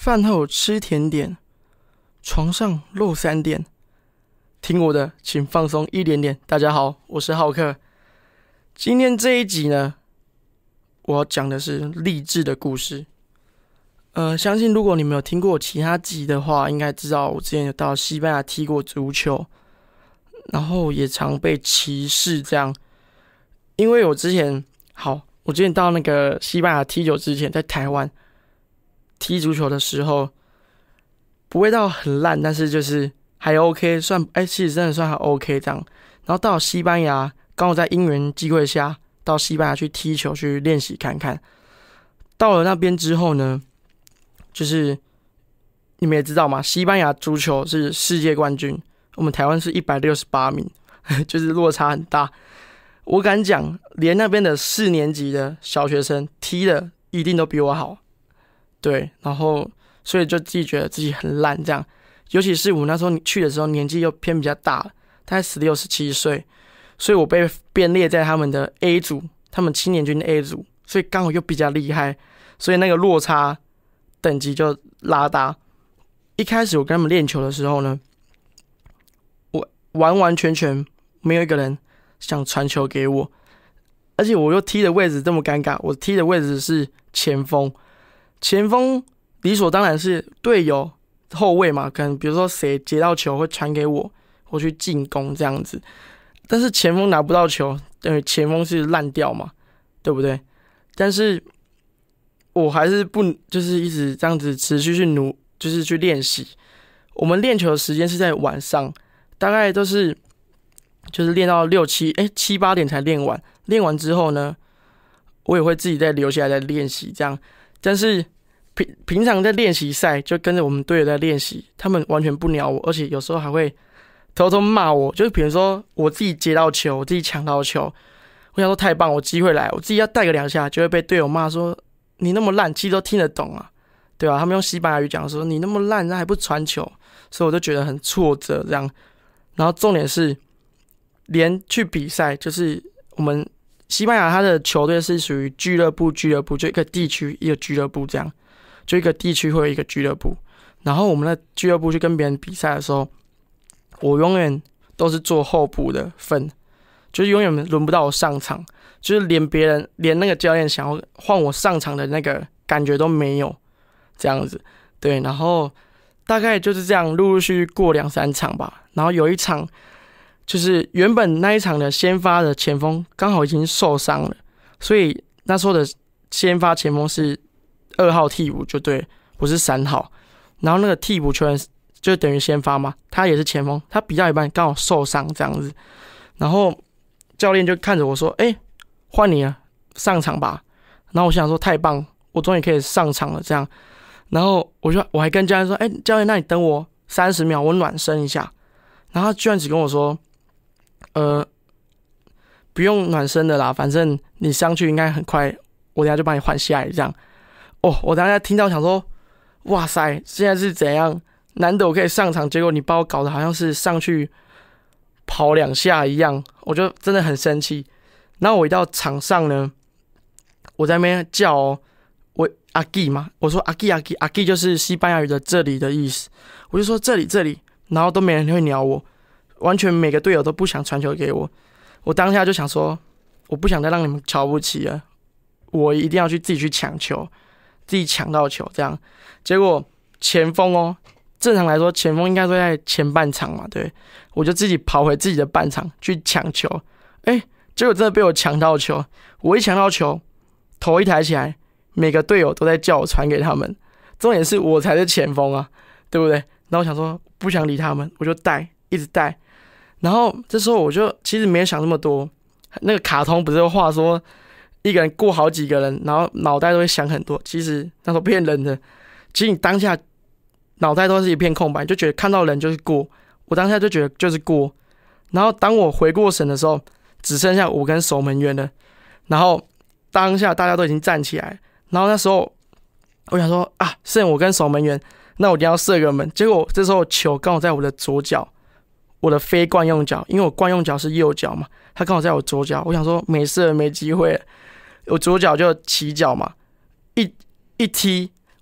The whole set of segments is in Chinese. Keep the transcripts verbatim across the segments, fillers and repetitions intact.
饭后吃甜点，床上漏三点。听我的，请放松一点点。大家好，我是浩克。今天这一集呢，我要讲的是励志的故事。呃，相信如果你们有听过其他集的话，应该知道我之前有到西班牙踢过足球，然后也常被歧视这样。因为我之前好，我之前到那个西班牙踢球之前，在台湾踢足球的时候，不会到很烂，但是就是还 OK， 算哎、欸，其实真的算还 OK 这样。然后到西班牙，刚好在因缘机会下到西班牙去踢球去练习看看。到了那边之后呢，就是你们也知道嘛，西班牙足球是世界冠军，我们台湾是一百六十八名，就是落差很大。我敢讲，连那边的四年级的小学生踢的一定都比我好。对，然后所以就自己觉得自己很烂这样。尤其是我那时候去的时候，年纪又偏比较大了，大概十六、十七岁，所以我被编列在他们的 A 组，他们青年军的 A 组，所以刚好又比较厉害，所以那个落差等级就拉大。一开始我跟他们练球的时候呢，我完完全全没有一个人想传球给我，而且我又踢的位置这么尴尬，我踢的位置是前锋，前锋理所当然是队友后卫嘛，可能比如说谁接到球会传给我，我去进攻这样子。但是前锋拿不到球，等于前锋是烂掉嘛，对不对？但是我还是不就是一直这样子持续去努，就是去练习。我们练球的时间是在晚上，大概都是就是练到六七哎七八点才练完。练完之后呢，我也会自己再留下来再练习这样。但是平平常在练习赛就跟着我们队友在练习，他们完全不鸟我，而且有时候还会偷偷骂我。就是比如说我自己接到球，我自己抢到球，我想说太棒，我机会来，我自己要带个两下，就会被队友骂说你那么烂，其实都听得懂啊，对吧？他们用西班牙语讲说你那么烂，那还不传球，所以我就觉得很挫折这样。然后重点是，连去比赛，就是我们西班牙他的球队是属于俱乐部俱乐部，就一个地区一个俱乐部这样。就一个地区会有一个俱乐部，然后我们的俱乐部去跟别人比赛的时候，我永远都是做候补的份，就是永远轮不到我上场，就是连别人连那个教练想要换我上场的那个感觉都没有，这样子。对，然后大概就是这样陆陆续续过两三场吧，然后有一场就是原本那一场的先发的前锋刚好已经受伤了，所以那时候的先发前锋是二号替补就对，不是三号。然后那个替补球员就等于先发嘛，他也是前锋，他比较一半刚好受伤这样子。然后教练就看着我说：“哎、欸，换你了，上场吧。”然后我想说太棒，我终于可以上场了这样。然后我就我还跟教练说：“哎、欸，教练，那你等我三十秒，我暖身一下。”然后他居然只跟我说：“呃，不用暖身的啦，反正你上去应该很快，我等一下就帮你换下来这样。”哦，我当时听到想说，哇塞，现在是怎样？难得我可以上场，结果你把我搞得好像是上去跑两下一样，我就真的很生气。然后我一到场上呢，我在那边叫哦，我阿基嘛，我说阿基阿基阿基就是西班牙语的这里的意思，我就说这里这里，然后都没人会鸟我，完全每个队友都不想传球给我。我当下就想说，我不想再让你们瞧不起了，我一定要去自己去抢球。自己抢到球，这样，结果前锋哦，正常来说前锋应该都在前半场嘛，对，我就自己跑回自己的半场去抢球，哎，结果真的被我抢到球，我一抢到球，头一抬起来，每个队友都在叫我传给他们，重点是我才是前锋啊，对不对？然后我想说不想理他们，我就带，一直带，然后这时候我就其实没想那么多，那个卡通不是有话说。一个人过好几个人，然后脑袋都会想很多。其实那时候骗人的，其实你当下脑袋都是一片空白，就觉得看到人就是过。我当下就觉得就是过，然后当我回过神的时候，只剩下我跟守门员了。然后当下大家都已经站起来，然后那时候我想说啊，剩我跟守门员，那我一定要射个门。结果这时候球刚好在我的左脚，我的非惯用脚，因为我惯用脚是右脚嘛，他刚好在我左脚。我想说没事了，没机会了。我左脚就起脚嘛，一一踢，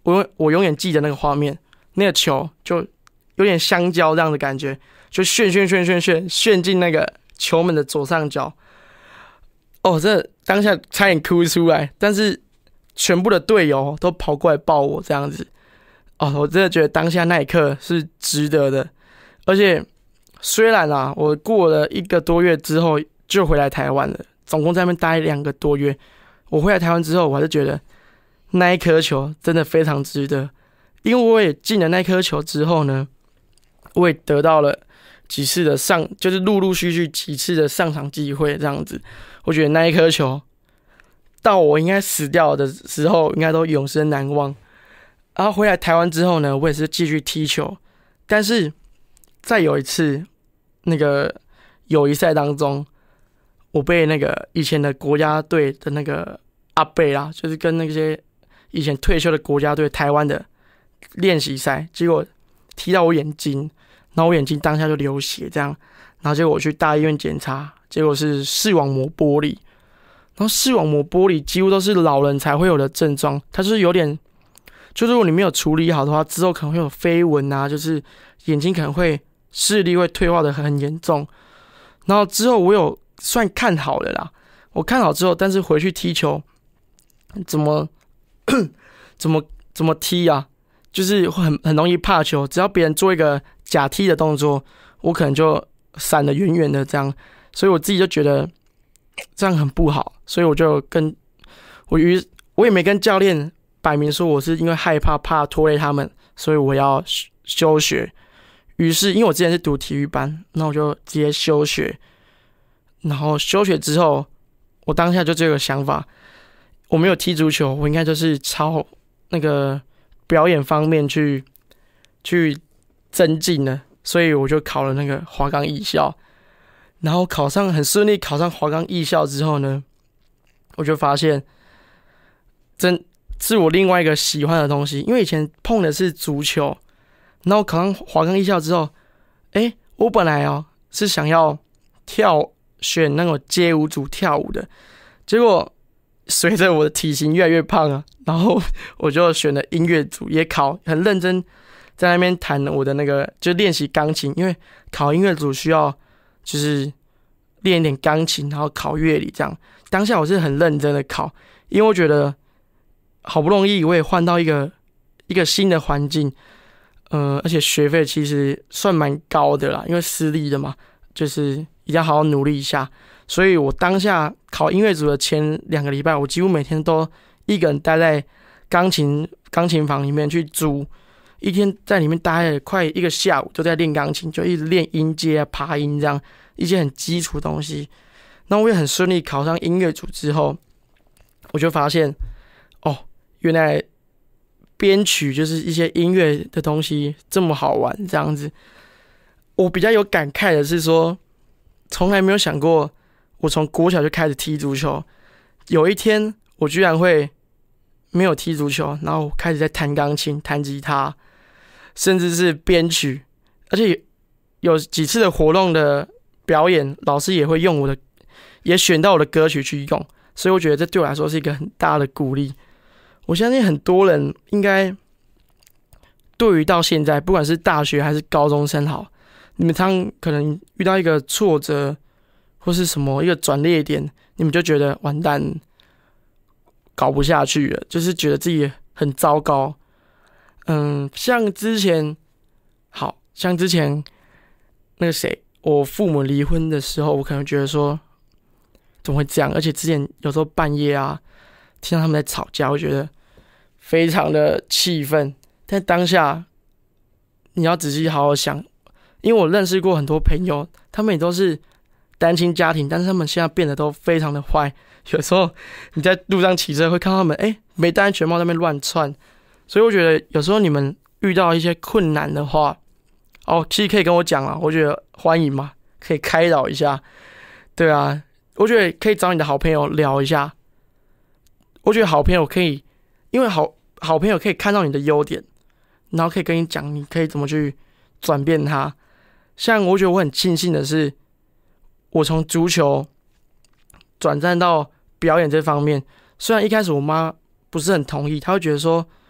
我我永远记得那个画面，那个球就有点香蕉这样的感觉，就旋旋旋旋旋旋进那个球门的左上角。哦，这当下差点哭出来，但是全部的队友都跑过来抱我这样子。哦，我真的觉得当下那一刻是值得的。而且虽然啊，我过了一个多月之后就回来台湾了，总共在那边待两个多月。我回来台湾之后，我还是觉得那一颗球真的非常值得，因为我也进了那颗球之后呢，我也得到了几次的上，就是陆陆续续几次的上场机会，这样子。我觉得那一颗球到我应该死掉的时候，应该都永生难忘。然后回来台湾之后呢，我也是继续踢球，但是再有一次那个友谊赛当中，我被那个以前的国家队的那个阿伯啦，就是跟那些以前退休的国家队台湾的练习赛，结果踢到我眼睛，然后我眼睛当下就流血，这样，然后结果我去大医院检查，结果是视网膜剥离，然后视网膜剥离几乎都是老人才会有的症状，它就是有点，就是如果你没有处理好的话，之后可能会有飞蚊啊，就是眼睛可能会视力会退化的很严重，然后之后我有算看好了啦，我看好之后，但是回去踢球怎么怎么怎么踢啊？就是很很容易怕球，只要别人做一个假踢的动作，我可能就闪得远远的这样，所以我自己就觉得这样很不好，所以我就跟我于我也没跟教练摆明说我是因为害怕怕拖累他们，所以我要休学。于是因为我之前是读体育班，那我就直接休学。然后休学之后，我当下就这个想法，我没有踢足球，我应该就是朝那个表演方面去去增进了，所以我就考了那个华冈艺校，然后考上很顺利，考上华冈艺校之后呢，我就发现真是我另外一个喜欢的东西，因为以前碰的是足球，然后考上华冈艺校之后，哎，我本来哦是想要跳选那种街舞组跳舞的，结果随着我的体型越来越胖啊，然后我就选了音乐组，也考很认真，在那边弹我的那个就练习钢琴，因为考音乐组需要就是练一点钢琴，然后考乐理这样。当下我是很认真的考，因为我觉得好不容易我也换到一个一个新的环境，呃，而且学费其实算蛮高的啦，因为私立的嘛，就是一定要好好努力一下。所以我当下考音乐组的前两个礼拜，我几乎每天都一个人待在钢琴钢琴房里面去租，一天在里面待了快一个下午，都在练钢琴，就一直练音阶啊、爬音这样一些很基础的东西。那我也很顺利考上音乐组之后，我就发现，哦，原来编曲就是一些音乐的东西这么好玩，这样子。我比较有感慨的是说，从来没有想过，我从国小就开始踢足球，有一天我居然会没有踢足球，然后开始在弹钢琴、弹吉他，甚至是编曲，而且有几次的活动的表演，老师也会用我的，也选到我的歌曲去用，所以我觉得这对我来说是一个很大的鼓励。我相信很多人应该对于到现在，不管是大学还是高中生好，你们常可能遇到一个挫折或是什么一个转捩点，你们就觉得完蛋，搞不下去了，就是觉得自己很糟糕。嗯，像之前，好像之前那个谁，我父母离婚的时候，我可能觉得说怎么会这样？而且之前有时候半夜啊，听到他们在吵架，我觉得非常的气愤。但当下你要仔细好好想，因为我认识过很多朋友，他们也都是单亲家庭，但是他们现在变得都非常的坏。有时候你在路上骑车会看到他们，哎、欸，没戴安全帽在那边乱窜。所以我觉得有时候你们遇到一些困难的话，哦，其实可以跟我讲啊，我觉得欢迎嘛，可以开导一下。对啊，我觉得可以找你的好朋友聊一下。我觉得好朋友可以，因为好好朋友可以看到你的优点，然后可以跟你讲，你可以怎么去转变它。像我觉得我很庆幸的是，我从足球转战到表演这方面，虽然一开始我妈不是很同意，她会觉得说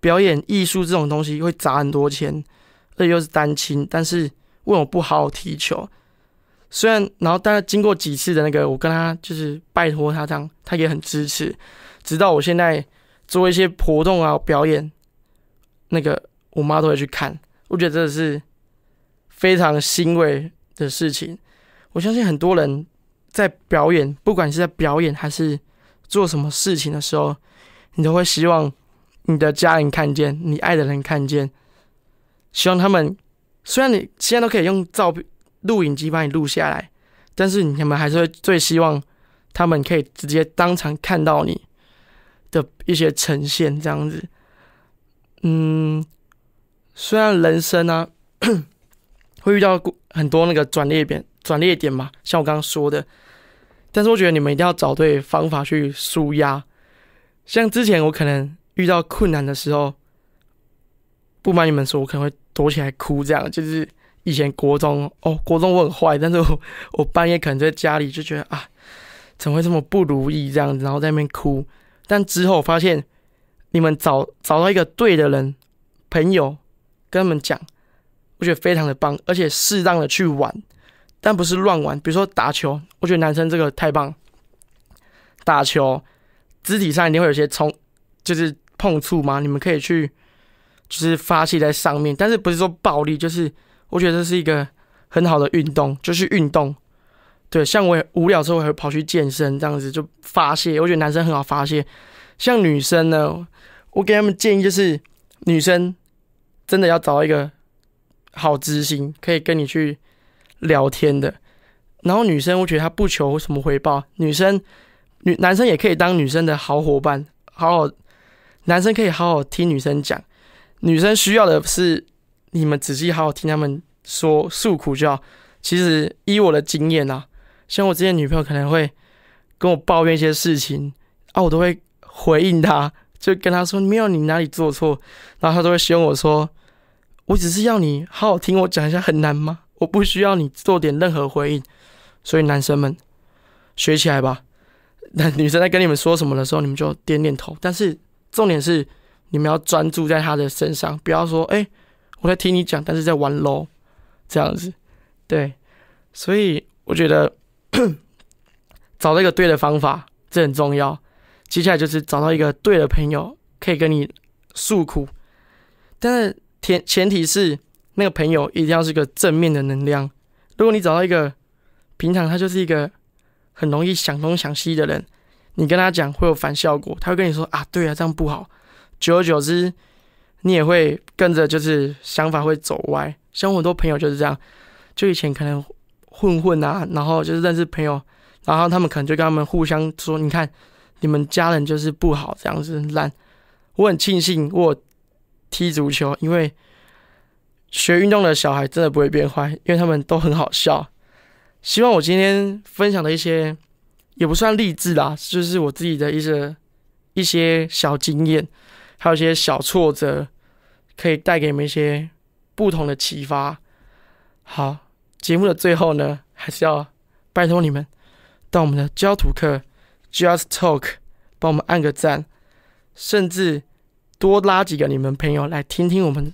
表演艺术这种东西会砸很多钱，而且又是单亲，但是为什么不好好踢球？虽然，然后大概经过几次的那个，我跟他就是拜托他这样，他也很支持。直到我现在做一些活动啊、表演，那个我妈都会去看。我觉得这是非常欣慰的事情。我相信很多人在表演，不管是在表演还是做什么事情的时候，你都会希望你的家人看见，你爱的人看见，希望他们虽然你现在都可以用照片、录影机把你录下来，但是你们还是会最希望他们可以直接当场看到你的一些呈现，这样子。嗯，虽然人生啊会遇到很多那个转捩点、转捩点嘛，像我刚刚说的，但是我觉得你们一定要找对方法去抒压。像之前我可能遇到困难的时候，不瞒你们说，我可能会躲起来哭，这样就是。以前国中哦，国中我很坏，但是我我半夜可能在家里就觉得啊，怎么会这么不如意这样子，然后在那边哭。但之后我发现，你们找找到一个对的人，朋友跟他们讲，我觉得非常的棒，而且适当的去玩，但不是乱玩。比如说打球，我觉得男生这个太棒，打球肢体上一定会有些冲，就是碰触嘛，你们可以去就是发泄在上面，但是不是说暴力，就是。我觉得这是一个很好的运动，就是运动。对，像我也无聊之后，我会跑去健身，这样子就发泄。我觉得男生很好发泄。像女生呢，我给他们建议就是，女生真的要找到一个好知心，可以跟你去聊天的。然后女生，我觉得她不求什么回报，女生、女男生也可以当女生的好伙伴，好好，男生可以好好听女生讲，女生需要的是。你们仔细好好听他们说诉苦就好。其实依我的经验啊，像我之前女朋友可能会跟我抱怨一些事情啊，我都会回应她，就跟她说没有你哪里做错，然后她都会希望我说，我只是要你好好听我讲一下，很难吗？我不需要你做点任何回应。所以男生们学起来吧。那女生在跟你们说什么的时候，你们就点点头，但是重点是你们要专注在她的身上，不要说哎。欸我在听你讲，但是在玩 low 这样子，对，所以我觉得找到一个对的方法，这很重要。接下来就是找到一个对的朋友，可以跟你诉苦，但是前前提是那个朋友一定要是个正面的能量。如果你找到一个平常他就是一个很容易想东想西的人，你跟他讲会有反效果，他会跟你说啊，对啊，这样不好。久而久之。你也会跟着，就是想法会走歪。像我很多朋友就是这样，就以前可能混混啊，然后就是认识朋友，然后他们可能就跟他们互相说：“你看，你们家人就是不好，这样子烂。”我很庆幸我踢足球，因为学运动的小孩真的不会变坏，因为他们都很好笑。希望我今天分享的一些也不算励志啦，就是我自己的一些一些小经验，还有一些小挫折。可以带给你们一些不同的启发。好，节目的最后呢，还是要拜托你们到我们的教徒课 Just Talk 帮我们按个赞，甚至多拉几个你们朋友来听听我们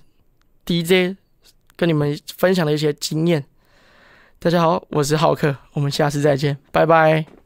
D J 跟你们分享的一些经验。大家好，我是浩克，我们下次再见，拜拜。